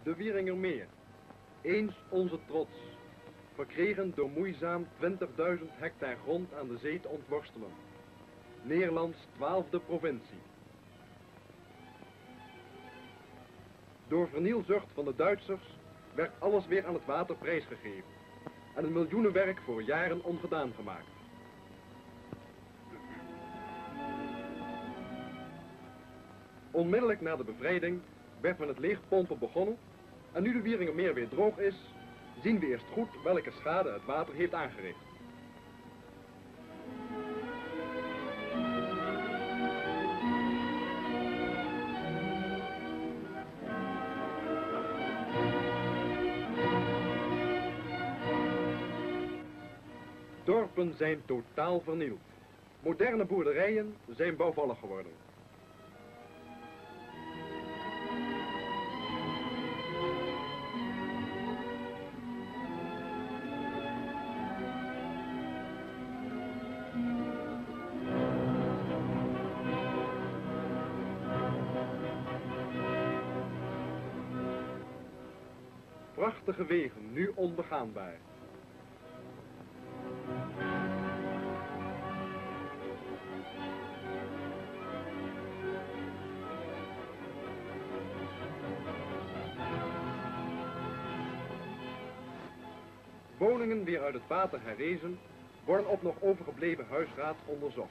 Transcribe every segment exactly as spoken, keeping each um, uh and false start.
De Wieringermeer, eens onze trots, verkregen door moeizaam twintigduizend hectare grond aan de zee te ontworstelen. Nederlands twaalfde provincie. Door vernielzucht van de Duitsers werd alles weer aan het water prijsgegeven en een miljoenenwerk voor jaren ongedaan gemaakt. Onmiddellijk na de bevrijding werd met het leegpompen begonnen en nu de Wieringermeer weer droog is, zien we eerst goed welke schade het water heeft aangericht. Dorpen zijn totaal vernield. Moderne boerderijen zijn bouwvallig geworden. Prachtige wegen, nu onbegaanbaar. Woningen weer uit het water herrezen, worden op nog overgebleven huisraad onderzocht.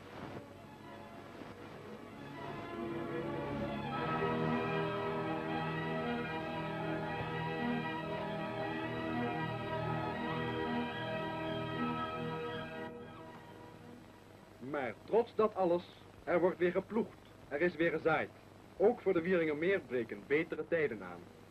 Maar trots dat alles, er wordt weer geploegd, er is weer gezaaid. Ook voor de Wieringermeer breken betere tijden aan.